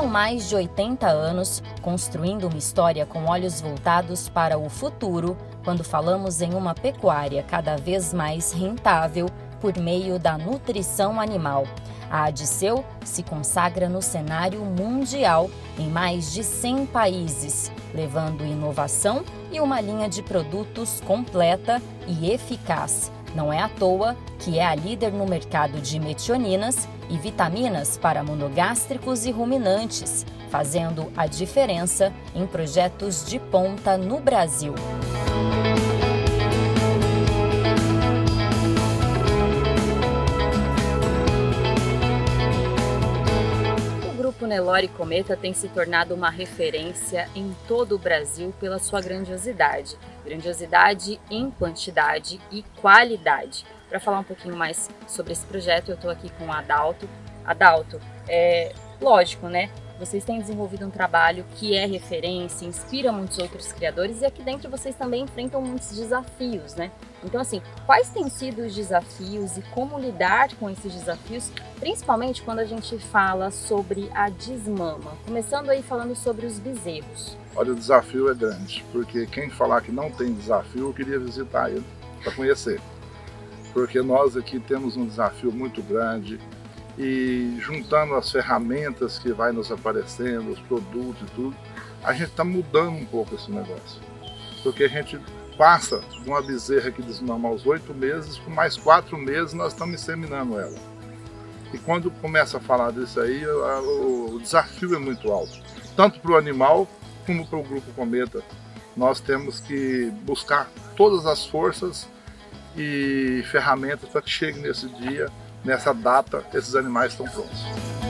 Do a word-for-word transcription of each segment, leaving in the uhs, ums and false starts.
mais de oitenta anos, construindo uma história com olhos voltados para o futuro, quando falamos em uma pecuária cada vez mais rentável por meio da nutrição animal. A Adisseu se consagra no cenário mundial em mais de cem países, levando inovação e uma linha de produtos completa e eficaz. Não é à toa que é a líder no mercado de metioninas e vitaminas para monogástricos e ruminantes, fazendo a diferença em projetos de ponta no Brasil. O Nelore Cometa tem se tornado uma referência em todo o Brasil pela sua grandiosidade. Grandiosidade em quantidade e qualidade. Para falar um pouquinho mais sobre esse projeto, eu estou aqui com o Adalto. Adalto, é lógico, né? Vocês têm desenvolvido um trabalho que é referência, inspira muitos outros criadores e aqui dentro vocês também enfrentam muitos desafios, né? Então, assim, quais têm sido os desafios e como lidar com esses desafios, principalmente quando a gente fala sobre a desmama? Começando aí falando sobre os bezerros. Olha, o desafio é grande, porque quem falar que não tem desafio, eu queria visitar ele para conhecer. Porque nós aqui temos um desafio muito grande e juntando as ferramentas que vai nos aparecendo, os produtos e tudo, a gente está mudando um pouco esse negócio. Porque a gente passa de uma bezerra que desmama aos oito meses, por mais quatro meses nós estamos inseminando ela. E quando começa a falar disso aí, o, o desafio é muito alto. Tanto para o animal, como para o Grupo Cometa. Nós temos que buscar todas as forças e ferramentas para que chegue nesse dia, nessa data, esses animais estão prontos.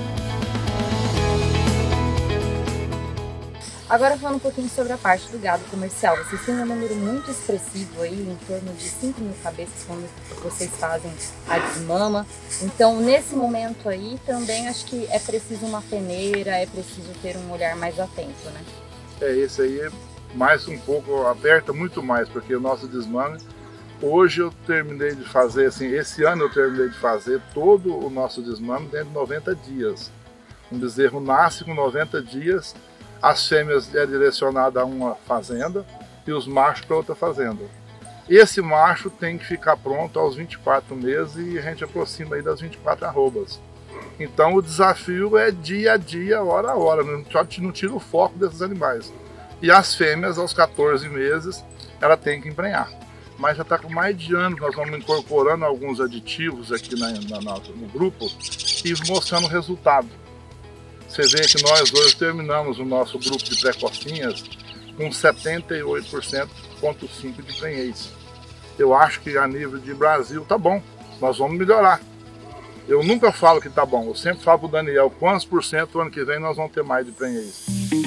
Agora falando um pouquinho sobre a parte do gado comercial, vocês têm um número muito expressivo aí, em torno de cinco mil cabeças quando vocês fazem a desmama. Então nesse momento aí também acho que é preciso uma peneira, é preciso ter um olhar mais atento, né? É, esse aí é mais um pouco, aperta muito mais, porque o nosso desmame, hoje eu terminei de fazer, assim, esse ano eu terminei de fazer todo o nosso desmame dentro de noventa dias. Um bezerro nasce com noventa dias, as fêmeas é direcionada a uma fazenda e os machos para outra fazenda. Esse macho tem que ficar pronto aos vinte e quatro meses e a gente aproxima aí das vinte e quatro arrobas. Então o desafio é dia a dia, hora a hora, não, não tira o foco desses animais. E as fêmeas aos quatorze meses, ela tem que emprenhar. Mas já está com mais de ano, nós vamos incorporando alguns aditivos aqui na, na, no grupo e mostrando o resultado. Você vê que nós hoje terminamos o nosso grupo de precocinhas com setenta e oito vírgula cinco por cento de prenhez. Eu acho que a nível de Brasil tá bom, nós vamos melhorar. Eu nunca falo que tá bom, eu sempre falo para o Daniel quantos por cento o ano que vem nós vamos ter mais de prenhez.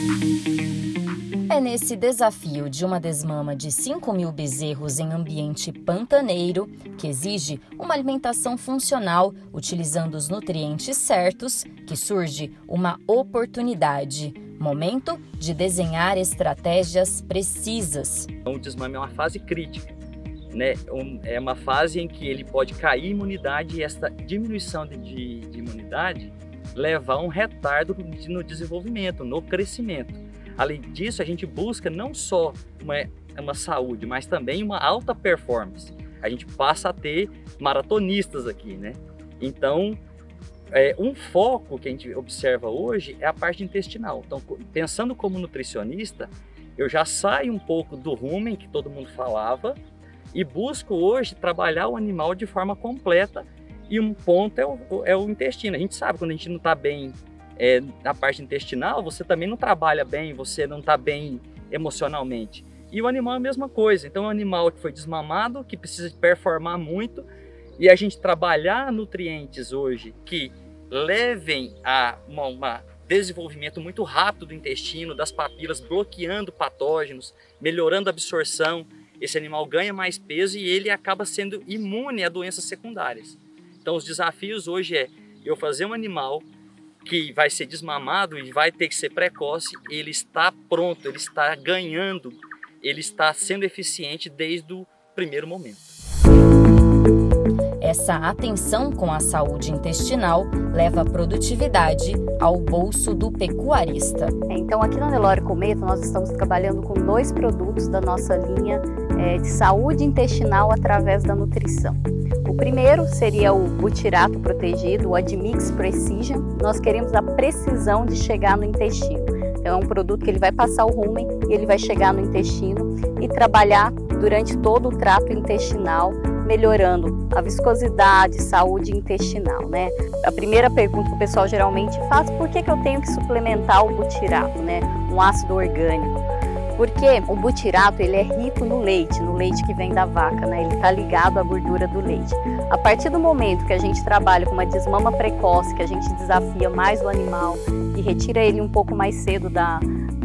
É nesse desafio de uma desmama de cinco mil bezerros em ambiente pantaneiro, que exige uma alimentação funcional, utilizando os nutrientes certos, que surge uma oportunidade. Momento de desenhar estratégias precisas. O desmame é uma fase crítica, né? É uma fase em que ele pode cair a imunidade e essa diminuição de, de imunidade leva a um retardo no desenvolvimento, no crescimento. Além disso, a gente busca não só uma, uma saúde, mas também uma alta performance. A gente passa a ter maratonistas aqui, né? Então, é, um foco que a gente observa hoje é a parte intestinal. Então, pensando como nutricionista, eu já saio um pouco do rumen, que todo mundo falava, e busco hoje trabalhar o animal de forma completa. E um ponto é o, é o intestino. A gente sabe quando a gente não está bem É, na parte intestinal, você também não trabalha bem, você não está bem emocionalmente. E o animal é a mesma coisa. Então é um animal que foi desmamado, que precisa performar muito, e a gente trabalhar nutrientes hoje que levem a um desenvolvimento muito rápido do intestino, das papilas, bloqueando patógenos, melhorando a absorção. Esse animal ganha mais peso e ele acaba sendo imune a doenças secundárias. Então os desafios hoje é eu fazer um animal que vai ser desmamado e vai ter que ser precoce, ele está pronto, ele está ganhando, ele está sendo eficiente desde o primeiro momento. Essa atenção com a saúde intestinal leva a produtividade ao bolso do pecuarista. Então, aqui na Nelore Cometa, nós estamos trabalhando com dois produtos da nossa linha é, de saúde intestinal através da nutrição. O primeiro seria o butirato protegido, o Admix Precision. Nós queremos a precisão de chegar no intestino. Então, é um produto que ele vai passar o rumen e ele vai chegar no intestino e trabalhar durante todo o trato intestinal, melhorando a viscosidade, saúde intestinal, né? A primeira pergunta que o pessoal geralmente faz: por que que eu tenho que suplementar o butirato, né? Um ácido orgânico. Porque o butirato ele é rico no leite, no leite que vem da vaca, né? Ele está ligado à gordura do leite. A partir do momento que a gente trabalha com uma desmama precoce, que a gente desafia mais o animal e retira ele um pouco mais cedo da,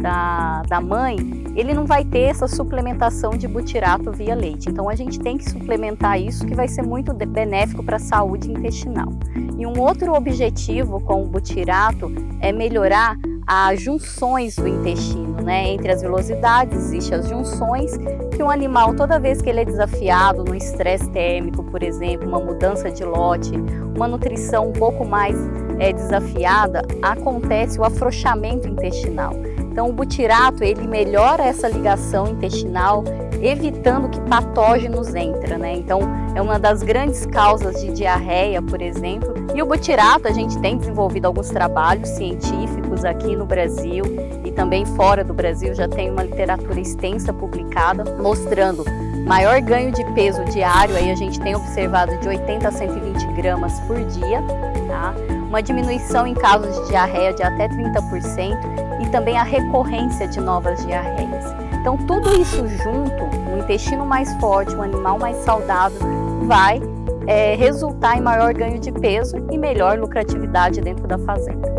da, da mãe, ele não vai ter essa suplementação de butirato via leite. Então a gente tem que suplementar isso, que vai ser muito benéfico para a saúde intestinal. E um outro objetivo com o butirato é melhorar as junções do intestino, né? Entre as velocidades existem as junções que um animal, toda vez que ele é desafiado no estresse térmico, por exemplo, uma mudança de lote, uma nutrição um pouco mais é, desafiada, acontece o afrouxamento intestinal. Então o butirato ele melhora essa ligação intestinal, evitando que patógenos entrem, né? Então é uma das grandes causas de diarreia, por exemplo. E o butirato, a gente tem desenvolvido alguns trabalhos científicos aqui no Brasil e também fora do Brasil, já tem uma literatura extensa publicada mostrando maior ganho de peso diário, aí a gente tem observado de oitenta a cento e vinte gramas por dia, tá? Uma diminuição em casos de diarreia de até trinta por cento e também a recorrência de novas diarreias. Então tudo isso junto, um intestino mais forte, um animal mais saudável, vai é, resultar em maior ganho de peso e melhor lucratividade dentro da fazenda.